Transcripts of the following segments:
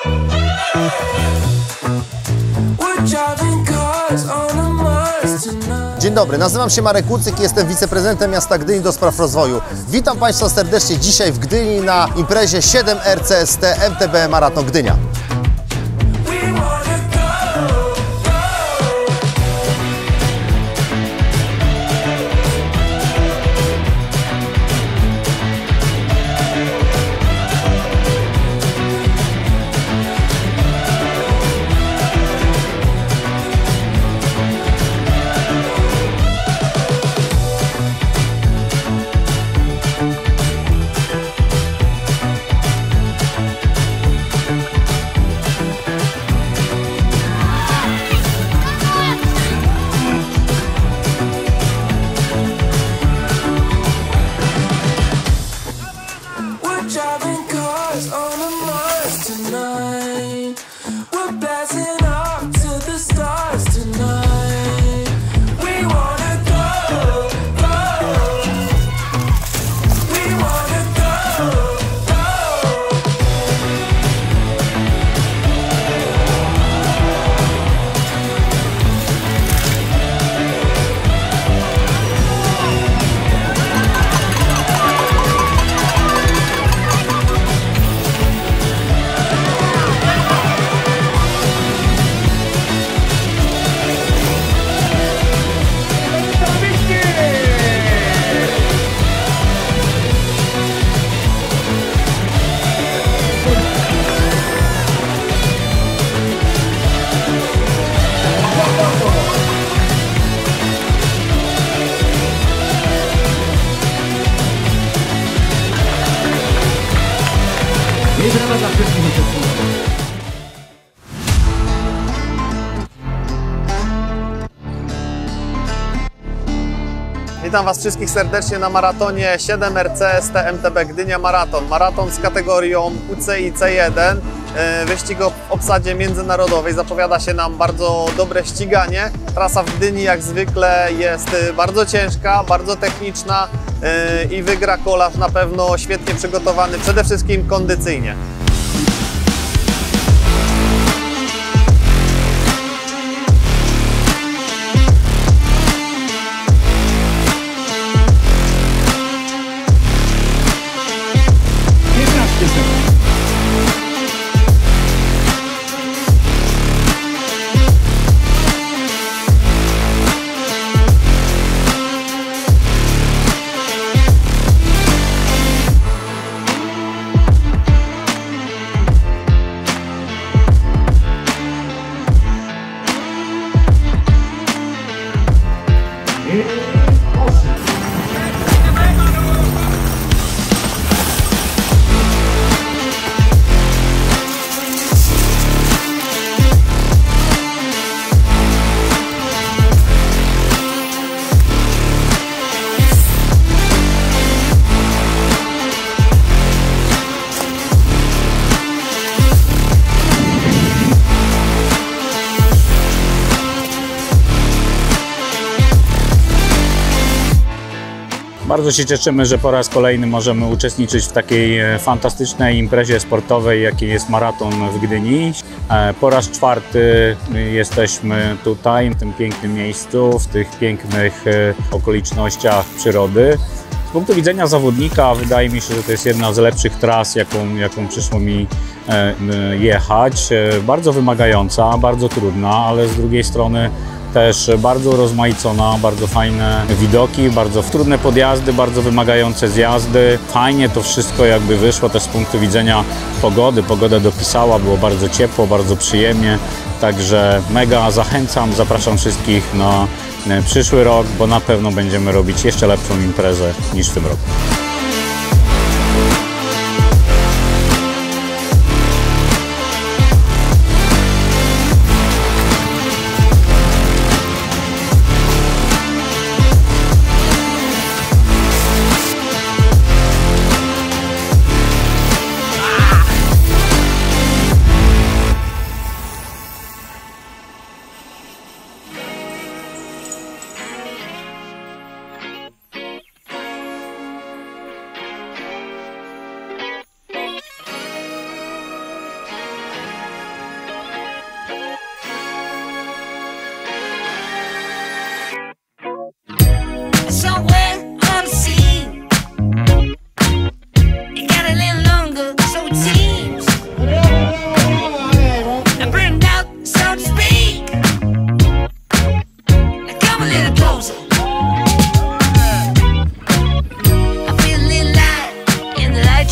Dzień dobry, nazywam się Marek Łucyk i jestem wiceprezydentem miasta Gdyni do spraw rozwoju. Witam Państwa serdecznie dzisiaj w Gdyni na imprezie 7RCST MTB Maraton Gdynia. Dla wszystkich uczestników. Witam Was wszystkich serdecznie na maratonie 7RCST MTB Gdynia Maraton. Maraton z kategorią UCI C1. Wyścig w obsadzie międzynarodowej. Zapowiada się nam bardzo dobre ściganie. Trasa w Gdyni jak zwykle jest bardzo ciężka, bardzo techniczna i wygra kolarz na pewno świetnie przygotowany, przede wszystkim kondycyjnie. Bardzo się cieszymy, że po raz kolejny możemy uczestniczyć w takiej fantastycznej imprezie sportowej, jakiej jest maraton w Gdyni. Po raz czwarty jesteśmy tutaj, w tym pięknym miejscu, w tych pięknych okolicznościach przyrody. Z punktu widzenia zawodnika wydaje mi się, że to jest jedna z lepszych tras, jaką przyszło mi jechać. Bardzo wymagająca, bardzo trudna, ale z drugiej strony też bardzo rozmaicona, bardzo fajne widoki, bardzo trudne podjazdy, bardzo wymagające zjazdy. Fajnie to wszystko jakby wyszło też z punktu widzenia pogody. Pogoda dopisała, było bardzo ciepło, bardzo przyjemnie. Także mega zachęcam, zapraszam wszystkich na przyszły rok, bo na pewno będziemy robić jeszcze lepszą imprezę niż w tym roku.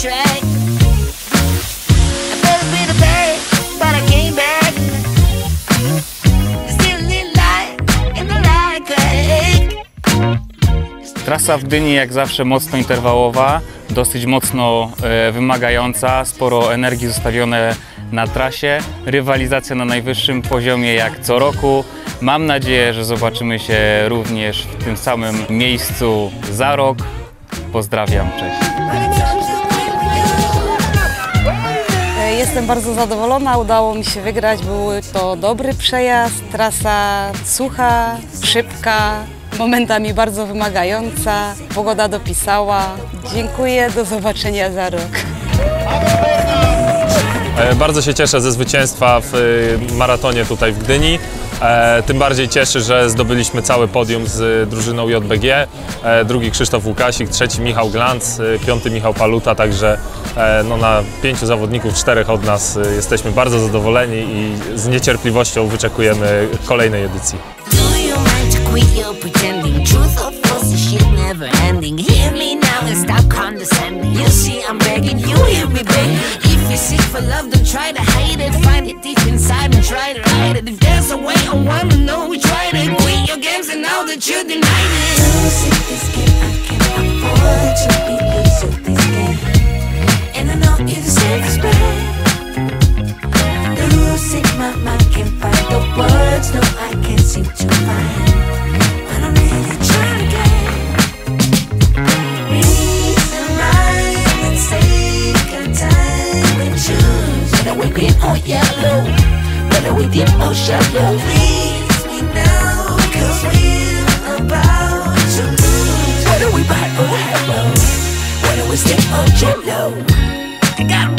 track. I felt a bit of pain, but I came back. Still a little light in the light crack. Trasa w Gdyni jak zawsze mocno interwałowa, dosyć mocno wymagająca, sporo energii zostawione na trasie, rywalizacja na najwyższym poziomie jak co roku. Mam nadzieję, że zobaczymy się również w tym samym miejscu za rok. Pozdrawiam, cześć. Jestem bardzo zadowolona, udało mi się wygrać, był to dobry przejazd, trasa sucha, szybka, momentami bardzo wymagająca, pogoda dopisała. Dziękuję, do zobaczenia za rok. Bardzo się cieszę ze zwycięstwa w maratonie tutaj w Gdyni. Tym bardziej cieszy, że zdobyliśmy cały podium z drużyną JBG. Drugi Krzysztof Łukasik, trzeci Michał Glanc, piąty Michał Paluta, także no, na 5 zawodników, 4 od nas jesteśmy bardzo zadowoleni i z niecierpliwością wyczekujemy kolejnej edycji. You're sick for love, don't try to hide it. Find it deep inside and try to hide it. If there's a way, I wanna know we tried it. Quit your games and now that you denied it. Losing this game, I can't afford to be losing this game. And I know you're the safest bet. Losing my mind, can't find the words. No, I can't seem to find. But I'm really trying to get reason right and take our time. Whether we green or yellow, whether we deep or shallow, please me now, cause we're about to lose. Whether we buy or hello, whether we stick or jello, I got